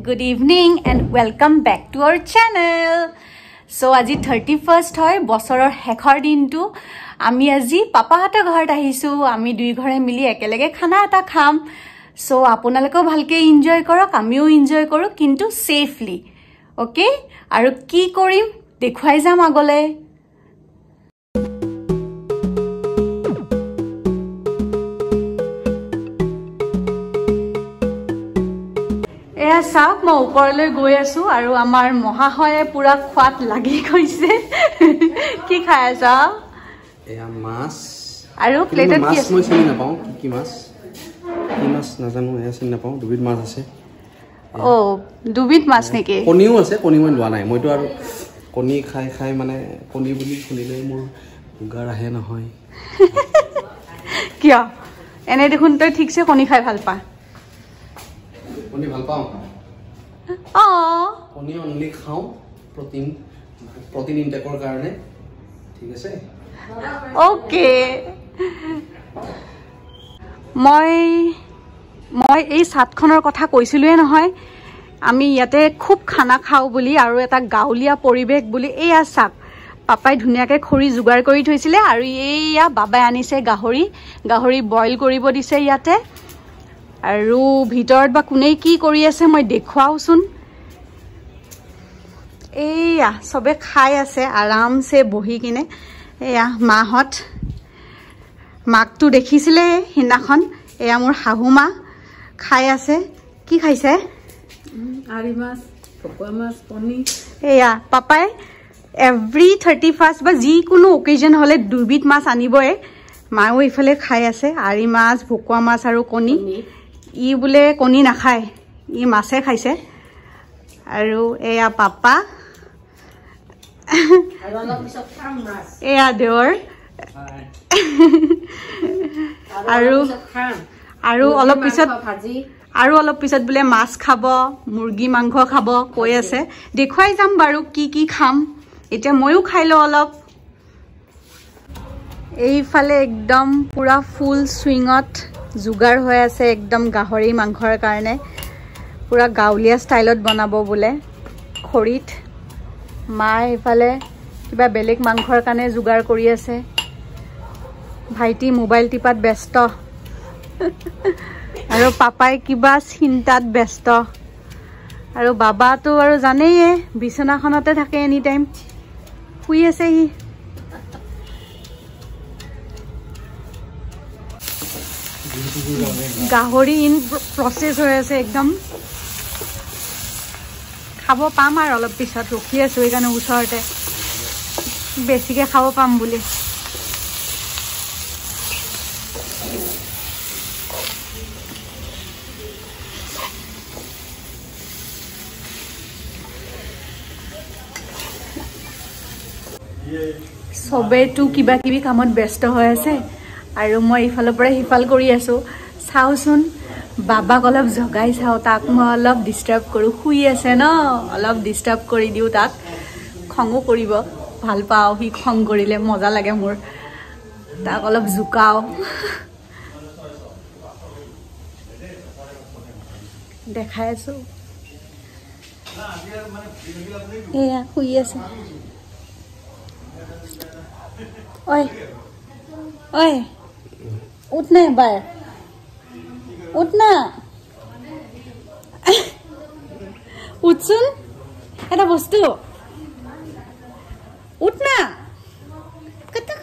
good evening and welcome back to our channel. So আজি 31st হয় বছৰৰ শেষৰ দিনটো আমি আজি পাপাহাতৰ ঘৰত আহিছো আমি দুই ঘৰে মিলি একেলগে খানা এটা খাম সো আপোনালোকেও ভালকে এনজয় কৰক আমিও এনজয় কৰো কিন্তু সেফলি ওকে আৰু কি কৰিম দেখুৱাই যাম আগলে साक मैं ऊपरले गई आसो और आमार महाशये पूरा खात लगी गई कि खाई आसा एया माछ আৰু প্লেটত কি আছে মই চিনি নাপাও কি মাছ নাজানো এয়া চিনি নাপাও দুবিধ মাছ আছে ও দুবিধ মাছ নেকি কণীও আছে কণী মই লোৱা নাই মইতো আৰু কণী খাই খাই মানে কণী বুলি শুনিলে মোৰ উগাৰ আহে নহয় কিয় এনে দেখোন তই ঠিকছে কণী খাই ভাল পা কণী ভাল পাও কণী অনলি খাও প্ৰটিন ইনটেকৰ কাৰণে ঠিক আছে ওকে মই এই সাতখনৰ কথা কৈছিলুৱে নহয় আমি ইয়াতে খুব খানা খাও বুলি আৰু এটা গাউলিয়া পৰিবেশ বুলি এয়া সাক পাপাই ধুনিয়াকে খৰি জুগাৰ কৰি থৈছিলে আৰু এয়া বাবাই আনিছে গাহৰি বইল কৰিব দিছে ইয়াতে আৰু ভিতৰত বা কোনে কি কৰি আছে মই দেখুৱাওছুন এয়া সবে খাই আছে আৰামছে বহি কিনে এয়া মাকটো দেখিছিলে হিনাখন এয়া মোৰ হাহুমা খাই আছে কি খাইছে আৰি মাছ পকোৱা মাছ কণী এয়া পাপাই এভৰি 31st বা যি কোনো অকেজন হলে দুবিধ মাছ আনিবই মাও ইফালে খাই আছে আৰি মাছ ভুকুৱা মাছ আৰু কণী ই বুলে কণী নাখায় ই মাছে খাইছে আৰু এয়া পাপা এয়া দেৱৰ আৰু অলপ পিছত বোলে মাছ খাব মুৰ্গী মাংস খাব কৈ আছে দেখুৱাই যাম বাৰু কি খাম এতিয়া ময়ো খাই লওঁ অলপ এইফালে একদম পুৰা ফুল সুইঙত जुगार হৈ আছে একদম গাহৰি মাংসৰ কাৰণে পুৰা গাউলিয়া ষ্টাইলত বনাব বোলে খৰিত মা ইফালে কিবা বেলেগ মাংসৰ কাৰণে जुगार কৰি আছে ভাইটি মোবাইল টিপাত ব্যস্ত আৰু পাপাই কিবা চিন্তাত ব্যস্ত আৰু বাবাটো আৰু জানেই বিছনাখনতে থাকে এনি টাইম শুই আছে হি গাহৰি ইন প্ৰসেস হৈ আছে একদম খাব পাম আৰু অলপ পিছত ৰখি আছো এইকাৰণে ওচৰতে বেছিকে খাব পাম বুলি সবেটো কিবা কিবি কামত ব্যস্ত হৈ আছে আৰু মই ইফালৰ পৰা হিফাল কৰি আছো চাওচোন বাবাক অলপ জগাই চাও তাক মই অলপ ডিস্টার্ব কৰো শুই আছে ন অলপ ডিস্টার্ব কৰি দিও তাক খংও কৰিব ভাল পাও হি খং কৰিলে মজা লাগে মোৰ তাক অলপ জুকাও দেখাই আছো এয়া শুই আছে ओए उठना बार उठना उठसुन এটা বস্তু উঠনা কত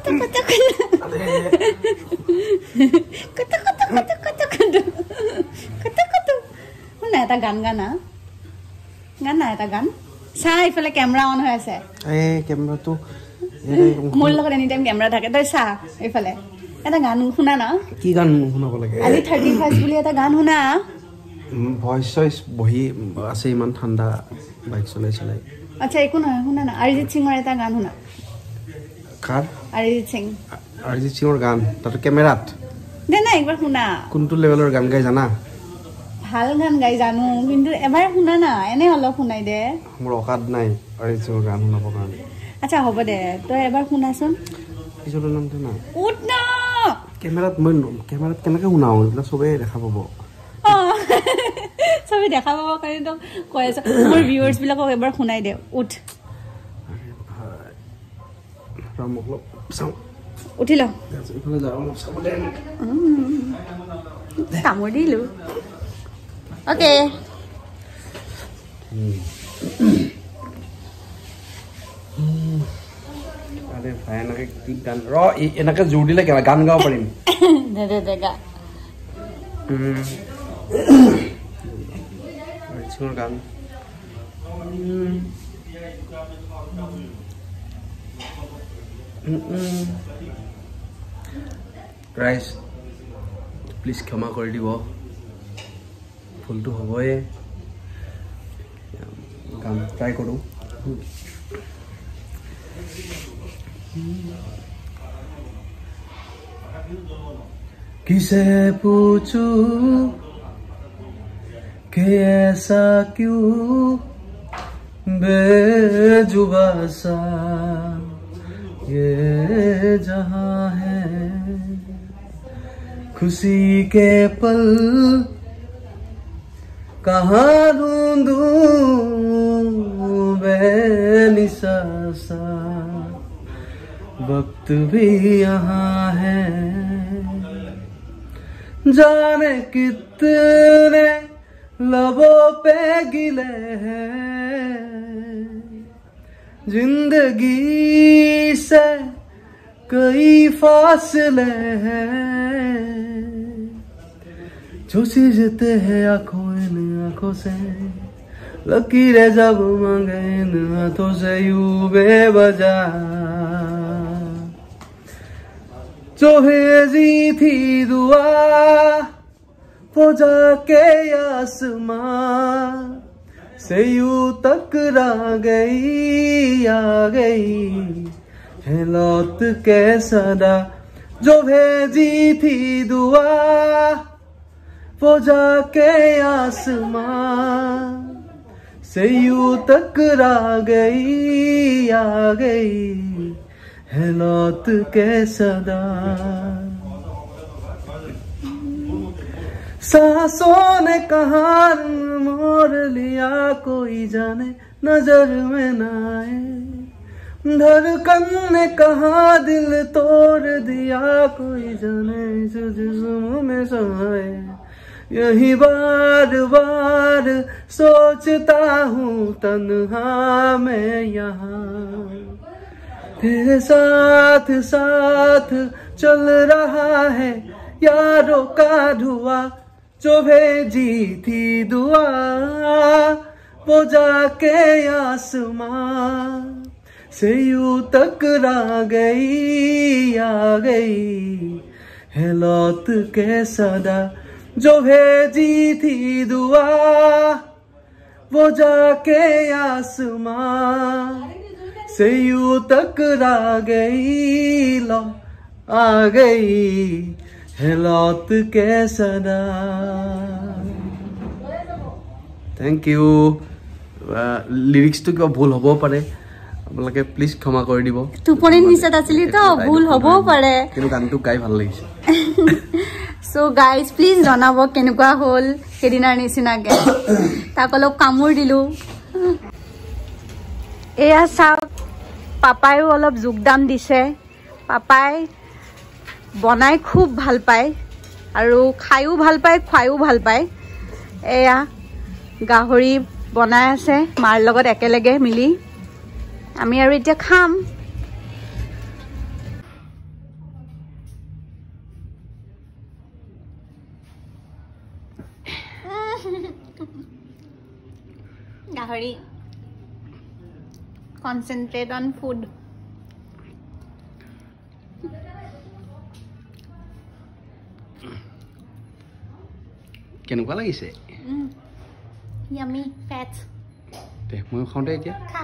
শুনা এটা গান গানা এটা গান চাই ইফালে কেমেৰা অন হৈ আছে কেমেৰাটো মোৰ লগত এনি টাইম কেমেৰা থাকে তই চা এইফালে এটা গান শুনা না কি গান শুনাব লাগে আজি 31 বুলি এটা গান শুনা ভয়েস বহি আছে ইমান ঠাণ্ডা বাইক চলাই আচ্ছা একো নহয় শুনা না অৰিজিত সিংৰ এটা গান শুনা কাৰ অৰিজিত সিংৰ গান তাতে কেমেৰাত দে না একবাৰ শুনা কোনটো লেভেলৰ গান গাই জানা ভাল গান গাই জানো কিন্তু এবাৰ শুনা না এনে অলপ শুনাই দে মোৰ অকাদ নাই অৰিজিত সিংৰ গান শুনাব কাৰণে আচ্ছা হ'ব দে তই এবাৰ শুনাচোন পিছৰ নামটো না উঠ না কেমেৰাত কেনেকৈ শুনাও এইবিলাক চবেই দেখা পাব চবে দেখা পাব কাৰণে তো কৈ আছো মোৰ ভিউয়াৰ্স বিলাকক এবাৰ শুনাই দে উঠ উঠি ল কামুৰ দিলো ওকে अरे भाई এনেকে কি গান ৰ এনেকে জোৰ দিলে কেলা গান গাব পাৰিম দে গা চিঙৰ গান গাইস প্লিজ ক্ষমা কৰি দিব ভুলটো হ'বই গান ট্ৰাই কৰো किसे पूछूं कि ऐसा क्यों बेजुबा सा ये जहां है खुशी के पल कहाँ ढूंढूं बेनिसा सा वक्त भी यहाँ है जाने कितने लबों पे गिले हैं जिंदगी से कई फासले हैं जो सीजते हैं आंखों इन आंखों से लकीरें जब मांगे इन हाथों से यूं बेवजह जो भेजी थी दुआ वो जाके आसमां से यूं टकरा गई आ गई है लौट के सदा जो भेजी थी दुआ वो जाके आसमां से यूं टकरा गई आ गई है लौट के सदा सांसों ने कहाँ मोड़ लिया कोई जाने नजर में न आए धड़कन ने कहाँ दिल तोड़ दिया कोई जाने जिस्म में समाए यही बार बार सोचता हूँ तन्हा मैं यहाँ तेरे साथ साथ चल रहा है यारों का धुआं जो भेजी थी दुआ वो जाके आसमां से यूं टकरा गई आ गई है लौट के सदा जो भेजी थी दुआ वो जाके आसमां से यूं टकरा गई लो आ गई है लौट के सदा थैंक यू लिरिक्स तो क्या भूल होबो पारे আপোনালোকে প্লিজ ক্ষমা কৰি দিব টোপনি নিচত আছিলি তো ভুল হ'বও পাৰে কিন্তু গানটো গাই ভাল লাগিছে সো গাইজ প্লিজ জনাব কেনেকুৱা হ'ল হেদিনাৰ নিচিনাকে তাক অলপ কামুৰ দিলো এয়া চাওক পাপায়ো অলপ যোগদান দিছে পাপাই বনাই খুব ভাল পায় আৰু খায়ো ভাল পায় খুৱায়ো ভাল পায় এয়া গাহৰি বনাই আছে মাৰ লগত একেলগে মিলি আমি আৰু এতিয়া খাম গাহৰি concentrate on food কেনেকুৱা লাগিছে yummy fat তে মই খাওঁতে এতিয়া খা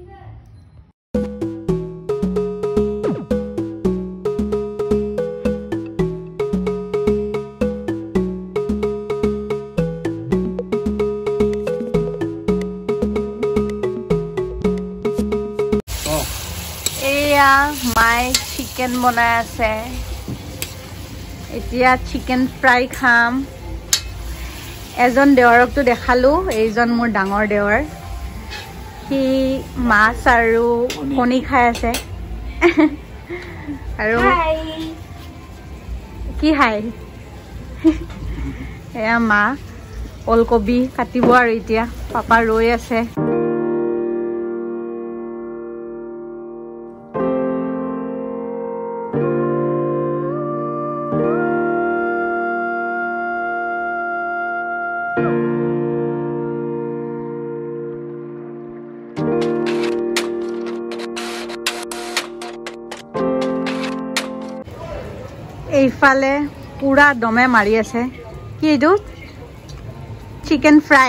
মাই চিকেন বনাই আছে এতিয়া চিকেন ফ্ৰাই খাম এজন দেৱৰকটো দেখালো, এইজন মোৰ ডাঙৰ দেৱৰ। সি মাছ আৰু কণী খাই আছে। আৰু কি হাই এয়া মা ওলকবি কাটিব আৰু এতিয়া পাপা ৰৈ আছে। এইফালে পুৰা দমে মাৰি আছে। কি এইটো? Chicken fry.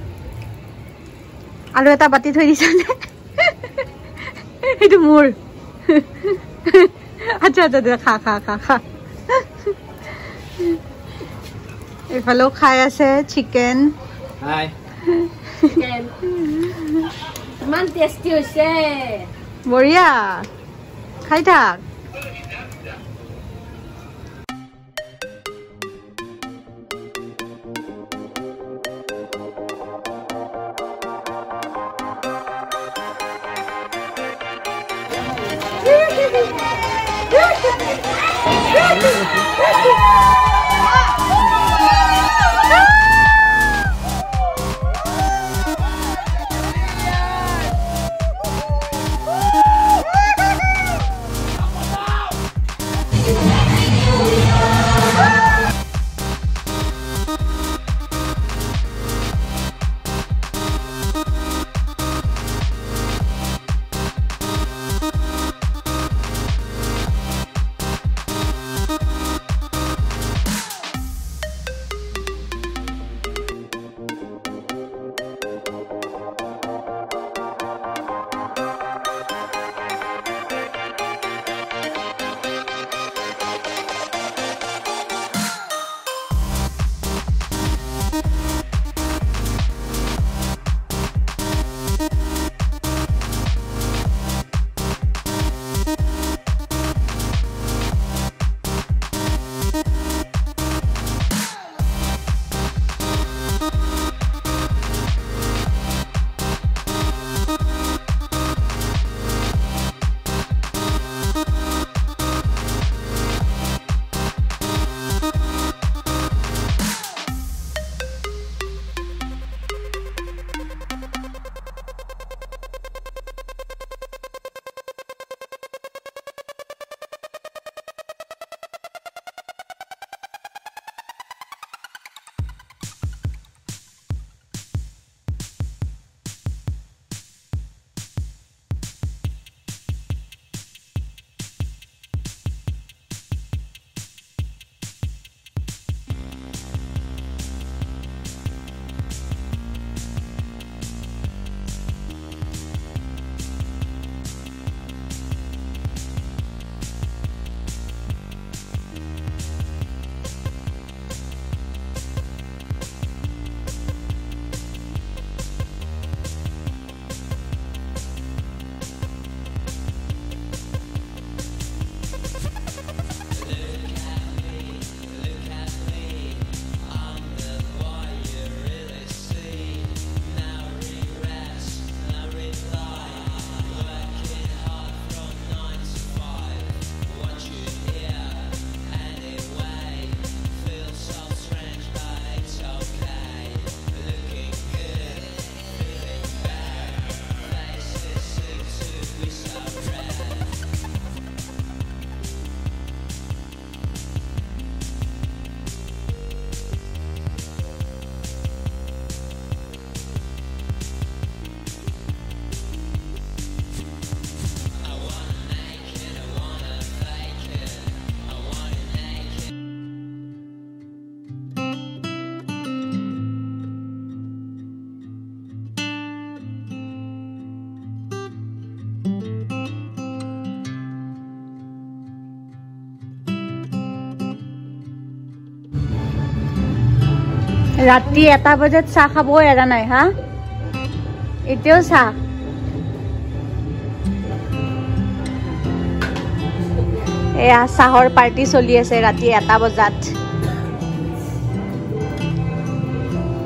আৰু এটা বাতি থৈ দিছে নে? এইটো মোৰ। আচ্ছা আচ্ছা খা খা খা খা। এইফালেও খাই আছে চিকেন। হাই চিকেন ইমান টেষ্টি হৈছে। বঢ়িয়া, খাই থাক। ৰাতি 1টা বজাত চাহ খাব এৰা নাই হা এতিয়াও চাহ এয়া চাহৰ পাৰ্টি চলি আছে ৰাতি 1টা বজাত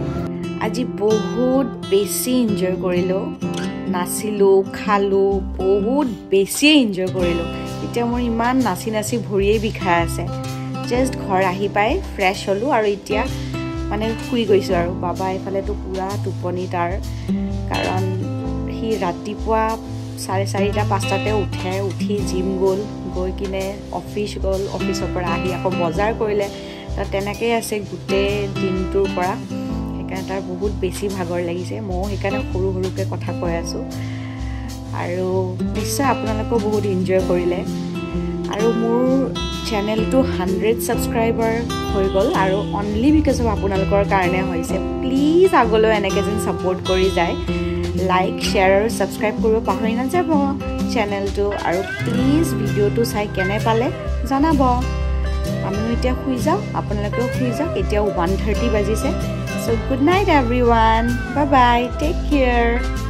আজি বহুত বেছি এনজয় কৰিলোঁ নাচিলোঁ খালোঁ বহুত বেছি এনজয় কৰিলোঁ এতিয়া মোৰ ইমান নাচি নাচি ভৰিয়েই বিষাই আছে জাষ্ট ঘৰ আহি পাই ফ্ৰেছ হ'লোঁ আৰু এতিয়া মানে শুই গৈছোঁ আৰু বাবা এইফালেতো পুৰা টোপনি তাৰ কাৰণ সি ৰাতিপুৱা 4:30-5টাতে উঠি জিম গ'ল গৈ কিনে অফিচ গ'ল অফিচৰ পৰা আহি আকৌ বজাৰ কৰিলে তাৰ তেনেকৈ আছে গোটেই দিনটোৰ পৰা সেইকাৰণে তাৰ বহুত বেছি ভাগৰ লাগিছে ময়ো সেইকাৰণে সৰু সৰুকৈ কথা কৈ আছোঁ আৰু নিশ্চয় আপোনালোকেও বহুত এনজয় কৰিলে আৰু মোৰ চেনেলটো 100 ছাবস্ক্ৰাইবাৰ হৈ গ'ল আৰু অনলি বিকজ অফ আপোনালোকৰ কাৰণে হৈছে প্লিজ আগলৈ এনেকৈ যেন ছাপোৰ্ট কৰি যায় লাইক শ্বেয়াৰ আৰু ছাবস্ক্ৰাইব কৰিব পাহৰি নাযাব চেনেলটো আৰু প্লিজ ভিডিঅ'টো চাই কেনে পালে জনাব আমিও এতিয়া শুই যাওঁ আপোনালোকেও শুই যাওক এতিয়াও 1:30 বাজিছে so' good night everyone bye bye take care